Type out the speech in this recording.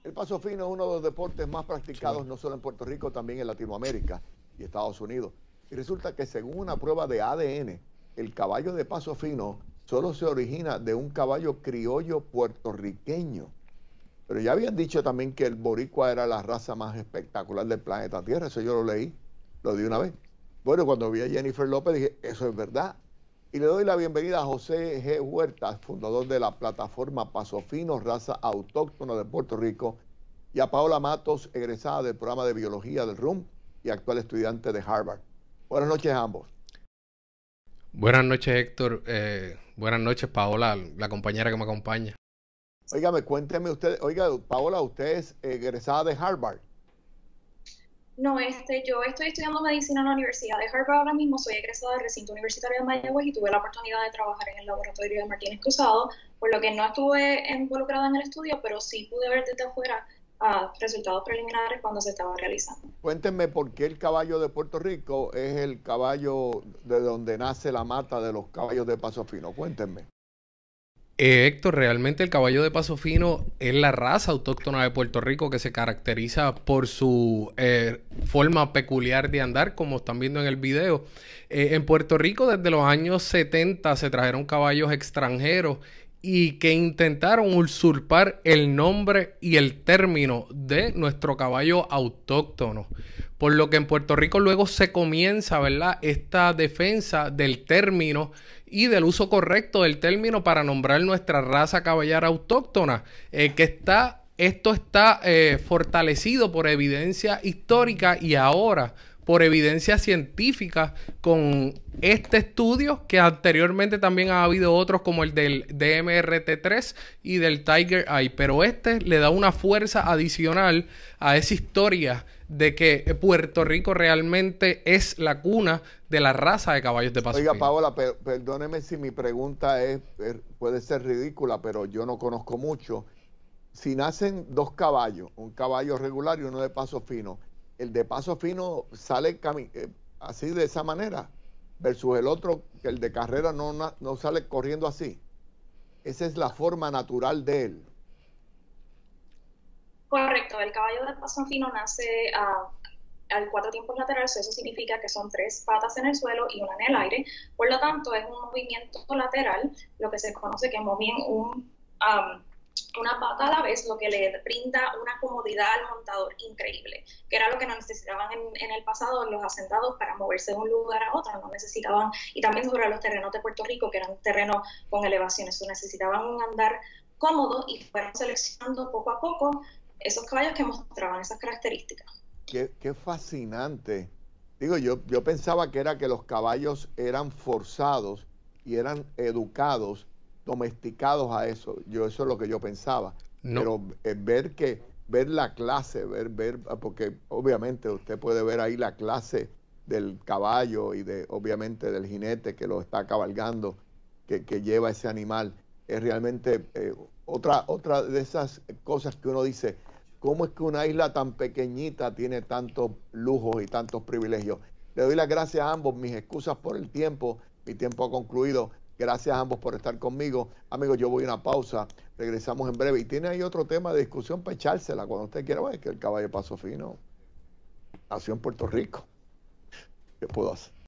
El paso fino es uno de los deportes más practicados no solo en Puerto Rico, también en Latinoamérica y Estados Unidos. Y resulta que según una prueba de ADN, el caballo de paso fino solo se origina de un caballo criollo puertorriqueño. Pero ya habían dicho también que el boricua era la raza más espectacular del planeta Tierra. Eso yo lo leí, lo di una vez. Bueno, cuando vi a Jennifer López dije, eso es verdad. Y le doy la bienvenida a José G. Huerta, fundador de la plataforma Paso Fino, raza autóctona de Puerto Rico, y a Paola Matos, egresada del programa de biología del RUM y actual estudiante de Harvard. Buenas noches a ambos. Buenas noches, Héctor. Buenas noches, Paola, la compañera que me acompaña. Óigame, cuénteme usted, oiga, Paola, usted es egresada de Harvard. No, yo estoy estudiando medicina en la Universidad de Harvard ahora mismo, soy egresada del recinto universitario de Mayagüez y tuve la oportunidad de trabajar en el laboratorio de Martínez Cruzado, por lo que no estuve involucrada en el estudio, pero sí pude ver desde afuera resultados preliminares cuando se estaba realizando. Cuéntenme por qué el caballo de Puerto Rico es el caballo de donde nace la mata de los caballos de paso fino. Cuéntenme. Héctor, realmente el caballo de paso fino es la raza autóctona de Puerto Rico que se caracteriza por su forma peculiar de andar, como están viendo en el video. En Puerto Rico desde los años 70 se trajeron caballos extranjeros y que intentaron usurpar el nombre y el término de nuestro caballo autóctono. Por lo que en Puerto Rico luego se comienza, ¿verdad?, esta defensa del término y del uso correcto del término para nombrar nuestra raza caballar autóctona, esto está fortalecido por evidencia histórica y ahora por evidencia científica con este estudio, que anteriormente también ha habido otros como el del DMRT3 y del Tiger Eye, pero este le da una fuerza adicional a esa historia de que Puerto Rico realmente es la cuna de la raza de caballos de paso fino. Oiga, Paola, perdóneme si mi pregunta puede ser ridícula, pero yo no conozco mucho. Si nacen dos caballos, un caballo regular y uno de paso fino, el de paso fino sale así de esa manera, versus el otro, que el de carrera no sale corriendo así. Esa es la forma natural de él. Correcto, el caballo de paso fino nace al 4 tiempos laterales, eso significa que son 3 patas en el suelo y una en el aire, por lo tanto es un movimiento lateral, lo que se conoce que movían una pata a la vez, lo que le brinda una comodidad al montador increíble, que era lo que necesitaban en el pasado los hacendados para moverse de un lugar a otro, no necesitaban, y también sobre los terrenos de Puerto Rico, que eran terrenos con elevaciones, necesitaban un andar cómodo y fueron seleccionando poco a poco esos caballos que mostraban esas características. Qué fascinante. Digo, yo pensaba que era que los caballos eran forzados y eran educados, domesticados a eso. Eso es lo que yo pensaba. No. Pero ver la clase, porque obviamente usted puede ver ahí la clase del caballo y obviamente del jinete que lo está cabalgando, que lleva ese animal, es realmente otra de esas cosas que uno dice, ¿cómo es que una isla tan pequeñita tiene tantos lujos y tantos privilegios? Le doy las gracias a ambos, mis excusas por el tiempo, mi tiempo ha concluido. Gracias a ambos por estar conmigo. Amigos, yo voy a una pausa, regresamos en breve. Y tiene ahí otro tema de discusión para echársela cuando usted quiera. Bueno, es que el caballo de paso fino nació en Puerto Rico. ¿Qué puedo hacer?